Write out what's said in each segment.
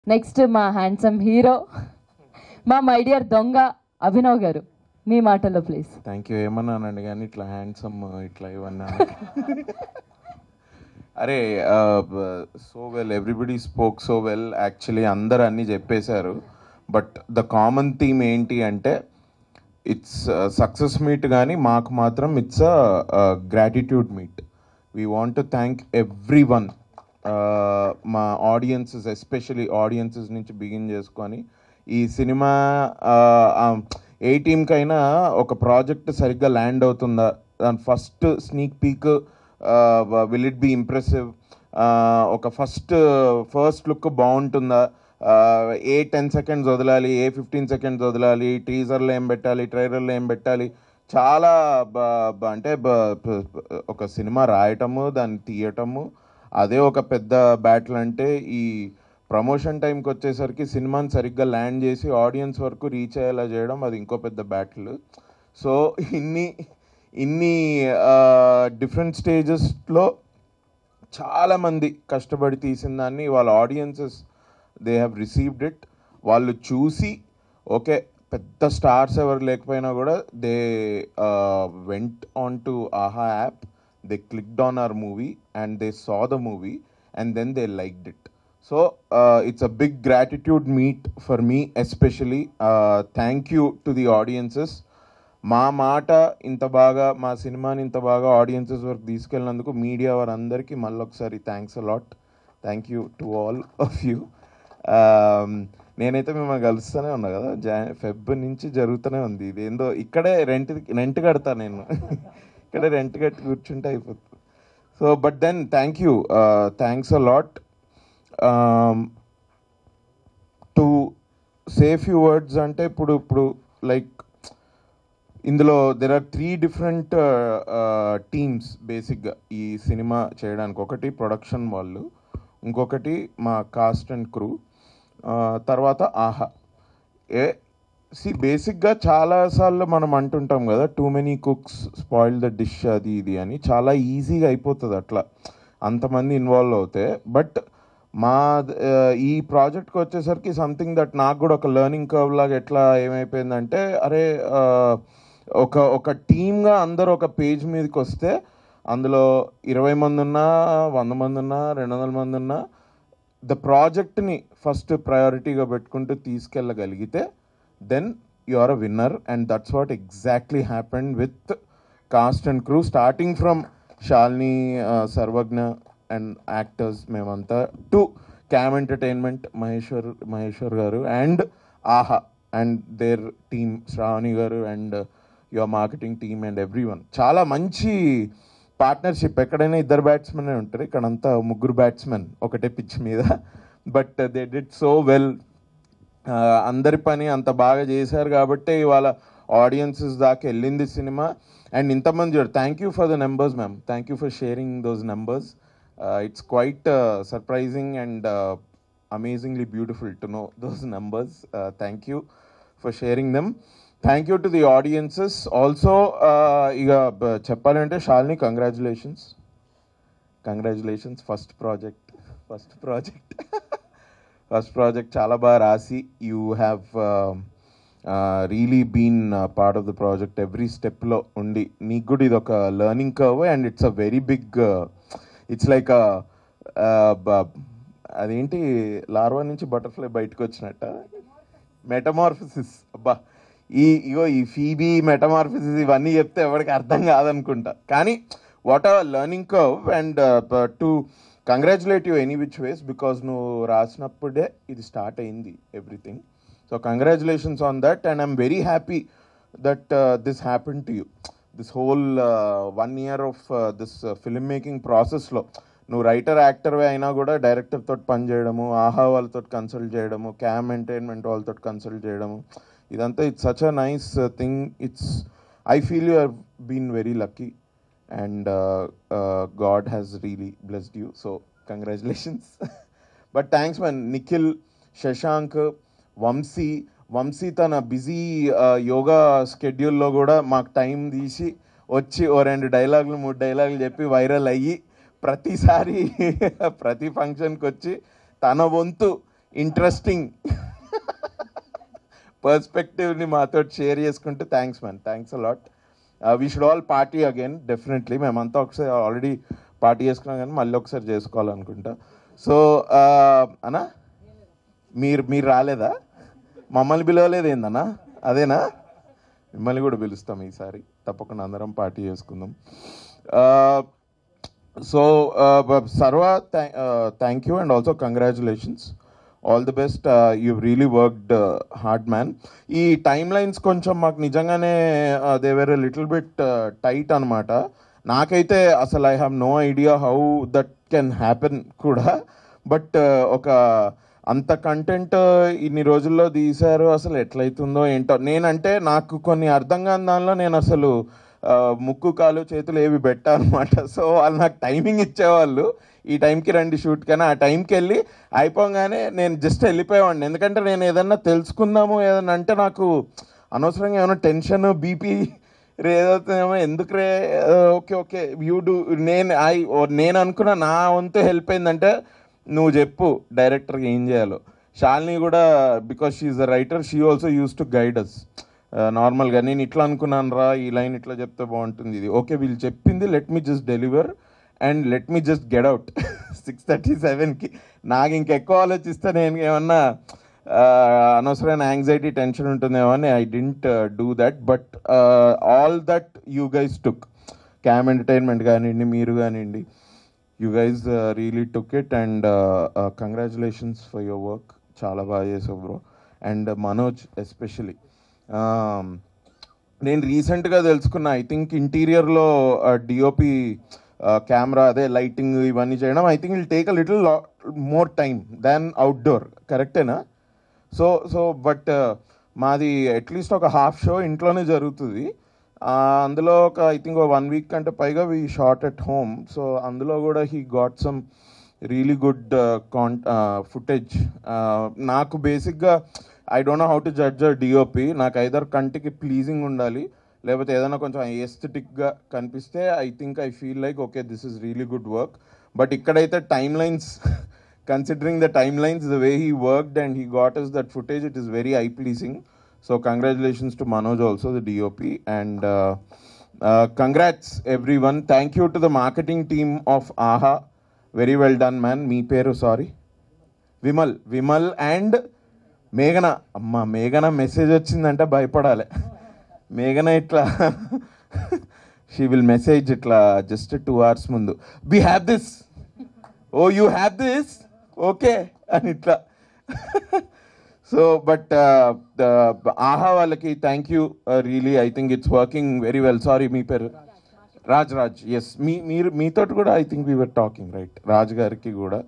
Next మా handsome hero, మా my dear దొంగ అభినవ్ గారు, మీ మాటల్లో ప్లీజ్. Thank you. ఏమన్నానండి కానీ ఇట్లా హ్యాండ్సమ్ ఇట్లా ఇవన్నా అరే so well, everybody spoke so well. Actually అందరు అన్నీ చెప్పేశారు. బట్ ద కామన్ థీమ్ ఏంటి అంటే ఇట్స్ సక్సెస్ మీట్, కానీ మాకు మాత్రం it's a gratitude meet. We want to thank everyone, మా ఆడియన్సెస్, ఎస్పెషలీ ఆడియన్సెస్ నుంచి బిగిన్ చేసుకొని ఈ సినిమా ఏ టీమ్కైనా ఒక ప్రాజెక్ట్ సరిగ్గా ల్యాండ్ అవుతుందా, దాని first sneak peek will it be impressive, ఒక ఫస్ట్ లుక్ బాగుంటుందా, ఏ 10 seconds వదలాలి, ఏ 15 seconds వదలాలి, టీజర్లో ఏం పెట్టాలి, ట్రైలర్లో ఏం పెట్టాలి, చాలా అంటే ఒక సినిమా రాయటము, దాన్ని తీయటము, అదే ఒక పెద్ద బ్యాటిల్. అంటే ఈ ప్రమోషన్ టైంకి వచ్చేసరికి సినిమాని సరిగ్గా ల్యాండ్ చేసి ఆడియన్స్ వరకు రీచ్ అయ్యేలా చేయడం, అది ఇంకో పెద్ద బ్యాటిల్. సో ఇన్ని డిఫరెంట్ స్టేజెస్లో చాలామంది కష్టపడి తీసిన దాన్ని వాళ్ళ audiences they have received it. వాళ్ళు చూసి ఓకే, పెద్ద స్టార్స్ ఎవరు లేకపోయినా కూడా they went on to Aha app, they clicked on our movie and they saw the movie and then they liked it. So it's a big gratitude meet for me especially. Thank you to the audiences. మా మాట ఇంత బాగా, మా సినిమాని ఇంత బాగా audiences వరకు తీసుకెళ్ళినందుకు media వారందరికీ మళ్ళొకసారి thanks a lot. Thank you to all of you. నేనైతే మిమ్మల్ని కలుస్తూనే ఉన్నా కదా, ఫెబ్ నుంచి జరుగుతూనే ఉంది. ఇది ఏందో ఇక్కడే రెంట్ కడతా నేను ఇక్కడే రెంట్ కట్టి కూర్చుంటే అయిపోతుంది. So but then thank you, thanks a lot. To say few words అంటే ఇప్పుడు లైక్ ఇందులో దెర్ ఆర్ 3 different టీమ్స్ బేసిక్గా ఈ సినిమా చేయడానికి. ఒకటి ప్రొడక్షన్ వాళ్ళు, ఇంకొకటి మా కాస్ట్ అండ్ క్రూ, తర్వాత ఆహా. బేసిక్గా చాలాసార్లు మనం అంటుంటాం కదా, too many cooks spoil the dish, అది ఇది అని. చాలా ఈజీగా అయిపోతుంది అట్లా అంతమంది ఇన్వాల్వ్ అవుతే. బట్ మా ఈ ప్రాజెక్ట్కి వచ్చేసరికి సంథింగ్ దట్ నాకు కూడా ఒక లెర్నింగ్ కర్వ్ లాగా ఎట్లా ఏమైపోయిందంటే, అరే ఒక టీమ్గా అందరూ ఒక పేజ్ మీదకి వస్తే అందులో 20 మంది ఉన్నా, 100 మంది ఉన్నా, 200 మంది ఉన్నా, ద ప్రాజెక్ట్ని ఫస్ట్ ప్రయారిటీగా పెట్టుకుంటూ తీసుకెళ్ళగలిగితే then you are a winner. And that's what exactly happened with cast and crew, starting from Shalini, Sarvagna and actors మేమంతా, to cam entertainment Maheshwar garu and Aha and their team, Shravani garu and your marketing team and everyone. చాలా మంచి partnership. ఎక్కడైనా 2 batsmen ఉంటారు, ఇక్కడంతా 3 batsmen ఒకటే pitch మీద. But they did so well. అందరి పని అంత బాగా చేశారు కాబట్టి ఇవాళ ఆడియన్సెస్ దాకా వెళ్ళింది సినిమా. అండ్ ఇంతమంది చూడు, thank you for the numbers ma'am, thank you for sharing those numbers. It's quite surprising and amazingly beautiful to know those numbers. Thank you for sharing them. Thank you to the audiences also. Iga cheppalante Shalini, congratulations first project chala ba rasi. You have really been part of the project every step lo undi. Neeku kuda idoka learning curve and it's a very big it's like a అదేంటి larva నుంచి butterfly బయటకు వచ్చినట్ట, metamorphosis. అబ్బా, ఈ Phoebe metamorphosis ఇవన్నీ చెప్తే ఎవరికి అర్థం కాదనుకుంటా. కానీ what are learning curve. And to congratulate you any which ways, because నువ్వు రాసినప్పుడే ఇది స్టార్ట్ అయింది everything. So congratulations on that. And I'm very happy that this happen to you. This whole 1 year of this film making ప్రాసెస్లో నువ్వు writer, యాక్టర్వే అయినా కూడా డైరెక్టర్తో పని చేయడము, ఆహా వాళ్ళతో కన్సల్ట్ చేయడము, క్యామ్ ఎంటర్టైన్మెంట్ వాళ్ళతో కన్సల్ట్ చేయడము, ఇదంతా it's such a nice thing. I feel you have been very lucky and god has really blessed you. So congratulations. But thanks man, Nikhil, Shashank, Vamshi తన బిజీ యోగా స్కెడ్యూల్లో కూడా మాకు టైం తీసి వచ్చి 2 డైలాగులు 3 డైలాగులు చెప్పి వైరల్ అయ్యి ప్రతిసారి ప్రతి ఫంక్షన్కి వచ్చి తన వంతు ఇంట్రెస్టింగ్ పర్స్పెక్టివ్ని మాతో షేర్ చేసుకుంటూ thanks man, thanks a lot. We should all party again definitely. మేమంతా ఒకసారి ఆల్రెడీ పార్టీ చేసుకున్నాం కానీ మళ్ళీ ఒకసారి చేసుకోవాలనుకుంటా. సో అన్నా మీరు రాలేదా? మమ్మల్ని పిలవలేదు ఏందన్నా? అదేనా? మిమ్మల్ని కూడా పిలుస్తాం ఈసారి, తప్పకుండా అందరం పార్టీ చేసుకుందాం. So Sarva, thank you and also congratulations, all the best. You really worked hard man. ఈ టైమ్ లైన్స్ కొంచెం మాకు నిజంగానే they were little bit tight అనమాట. నాకైతే అసలు I have no idea how that can happen కూడా. బట్ ఒక అంత కంటెంట్ ఇన్ని రోజుల్లో తీశారు, అసలు ఎట్లయితుందో ఏంటో. నేనంటే నాకు కొన్ని అర్థం కాని దానిలో నేను అసలు ముక్కు కాలు చేతులు ఏవి పెట్టానమాట. సో వాళ్ళు నాకు టైమింగ్ ఇచ్చేవాళ్ళు, ఈ టైంకి రండి షూట్, కానీ ఆ టైంకి వెళ్ళి అయిపోగానే నేను జస్ట్ వెళ్ళిపోయేవాడిని. ఎందుకంటే నేను ఏదన్నా తెలుసుకుందాము ఏదన్నా అంటే నాకు అనవసరంగా ఏమైనా టెన్షన్ బీపీ ఏదవుతుందేమో, ఎందుకు రే, ఓకే ఓకే యూ డూ. నేను అనుకున్న నా వంతు హెల్ప్ అయిందంటే నువ్వు చెప్పు డైరెక్టర్కి ఏం చేయాలో. శాలిని కూడా, because she is a writer, she also use to guide us. నార్మల్గా నేను ఇట్లా అనుకున్నాను రా, ఈ లైన్ ఇట్లా చెప్తే బాగుంటుంది, ఇది ఓకే వీళ్ళు చెప్పింది, let me just deliver and let me just get out 6:37కి. నాకు ఇంకెక్కువ ఆలోచిస్తే నేను ఏమన్నా అనవసరమైన యాంగ్జైటీ టెన్షన్ ఉంటుందేమో అని I didn't do that. But all that you guys took, cam entertainment కానివ్వండి, మీరు కానివ్వండి, you guys really took it. And congratulations for your work, చాలా బాగా చేసావు బ్రో. అండ్ మనోజ్ ఎస్పెషలీ, నేను రీసెంట్గా తెలుసుకున్నా, ఐ థింక్ ఇంటీరియర్లో డిఓపి కెమెరా అదే లైటింగ్ ఇవన్నీ చేయడం I think will take a little more time than outdoor, కరెక్టేనా? సో బట్ మాది అట్లీస్ట్ ఒక హాఫ్ షో ఇంట్లోనే జరుగుతుంది. అందులో ఒక ఐ థింక్ 1 వీక్ కంటే పైగా we shot at home. So అందులో కూడా he got some really good footage. నాకు బేసిక్గా I don't know how to judge a DOP. నాకు ఐదర్ కంటికి ప్లీజింగ్ ఉండాలి, లేకపోతే ఏదైనా కొంచెం ఎస్థెటిక్గా కనిపిస్తే I think I feel like okay this is really good work. But ఇక్కడైతే time lines, considering the time lines, the way he worked and he got us that footage, it is very I pleasing. So congratulations to Manoj also, the DOP. And congrats everyone. Thank you to the marketing team of Aha, very well done man. మీ పేరు sorry? Vimal and మేఘన. అమ్మ మేఘన message వచ్చిందంటే భయపడాలి. మేఘన ఇట్లా she will message ఇట్లా జస్ట్ 2 hours ముందు, we have this, oh you have this, okay అని ఇట్లా. సో బట్ ఆహా వాళ్ళకి thank you really. I think it's working very well. Sorry మీ పేరు? రాజ్. ఎస్, మీతో కూడా I think we were talking right, Raj garu కూడా.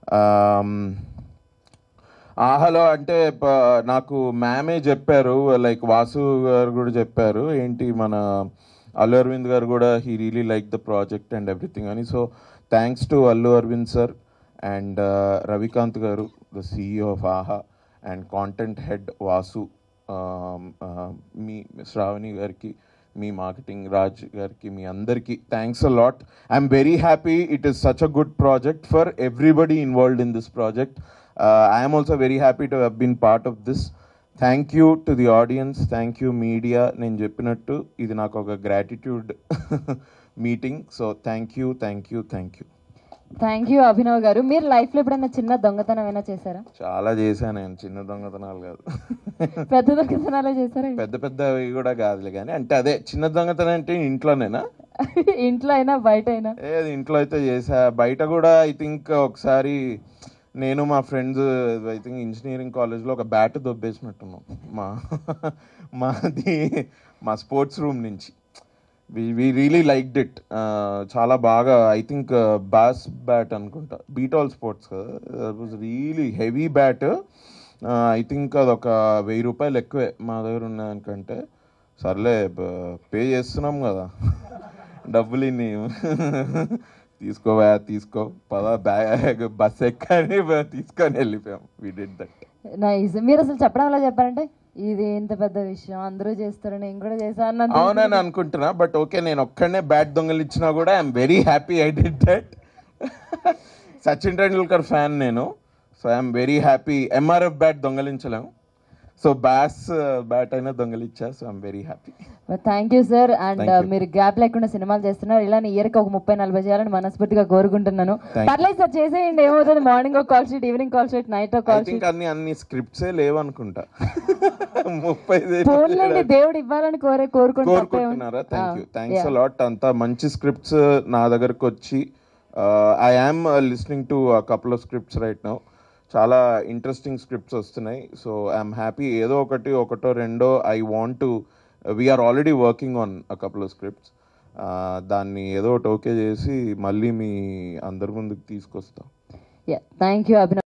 ఆహాలో అంటే నాకు మ్యామే చెప్పారు, లైక్ వాసు గారు కూడా చెప్పారు, ఏంటి మన అల్లు అరవింద్ గారు కూడా he really like the project and everything అని. So thanks to Allu Aravind sir and Ravikanth garu, the CEO of Aha, and content head Vasu, మీ శ్రావణి గారికి, మీ మార్కెటింగ్ రాజ్ గారికి, మీ అందరికీ thanks a lot. I'm very happy. It is such a good project for everybody involved in this project. I am also very happy to have been part of this. Thank you to the audience, thank you media. నేను చెప్పినట్టు ఇది నాకు ఒక gratitude meeting. So thank you. Thank you Abhinav garu. మీరు లైఫ్లో ఎప్పుడైనా చిన్న దొంగతనం ఏమైనా చేశారా? చాలా చేశాను నేను. చిన్న దొంగతనాలు కాదు, పెద్ద దొంగతనాలే చేశారా? పెద్దవి కూడా కాదులే, కానీ అంటే అదే చిన్న దొంగతనం అంటే ఇంట్లోనేనా? ఇంట్లో అయినా బయట అయినా? ఏది ఇంట్లో అయితే చేసా, బయట కూడా ఐ థింక్ ఒకసారి నేను మా ఫ్రెండ్స్ ఐ థింక్ ఇంజనీరింగ్ కాలేజ్లో ఒక బ్యాట్ దొబ్బేసినట్టున్నాం మా స్పోర్ట్స్ రూమ్ నుంచి. వి రియలీ లైక్డ్ ఇట్, చాలా బాగా. ఐ థింక్ బాస్ బ్యాట్ అనుకుంటా, బీటాల్ స్పోర్ట్స్ కదా, that was really heavy bat. I think అది ఒక 1000 రూపాయలు ఎక్కువే మా దగ్గర ఉన్నదానికంటే. సర్లే పే చేస్తున్నాం కదా డబ్బులు ఇన్ని, తీసుకో పద బ్యాగ్ బస్ ఎక్కని తీసుకొని వెళ్ళిపోయాం. We did that. నైస్. మీరు అసలు చెప్పడం ఎలా చెప్పారంటే ఇది ఎంత పెద్ద విషయం, అందరూ చేస్తారు నేను కూడా చేశాను అవునని అనుకుంటున్నా. బట్ ఓకే, నేను ఒక్కడనే బ్యాట్ దొంగలిచ్చినా కూడా I'm very happy I did that. Sachin Tendulkar fan నేను. So I'm very happy. MRF bat దొంగలించలేము, సో బ్యాట్ అయినా దొంగలిచ్చా. So I'm very happy. Thank you sir. And Thank you. మీరు గ్యాప్ లేకుండా సినిమాలు చేస్తున్నారు. ఇలానే ఇయర్కి ఒక 30-40 చేయాలని మనస్ఫూర్తిగా కోరుకుంటున్నాను. Thank you. పర్లేదు సార్, చేసేయండి, ఏమవుతుంది. మార్నింగ్ ఒక call sheet, evening call sheet, night ఒక ఐ కాల్ థింక్ షీట్. అన్ని స్క్రిప్ట్సే లేవనుకుంటా. 30 ఫోన్లేండి, దేవుడు ఇవ్వాలని కోరుకుంటున్నారా? Thank you, thanks a lot. అంత మంచి స్క్రిప్ట్స్ నా దగ్గరకు వచ్చి I am listening to couple of scripts right now. చాలా ఇంట్రెస్టింగ్ స్క్రిప్ట్స్ వస్తున్నాయి. So I'm happy. ఏదో ఒకటో రెండో I want to, we're already working on a couple of scripts. దాన్ని ఏదో ఒకటి ఓకే చేసి మళ్ళీ మీ అందరి ముందుకు తీసుకొస్తాం. Thank you Abhinav.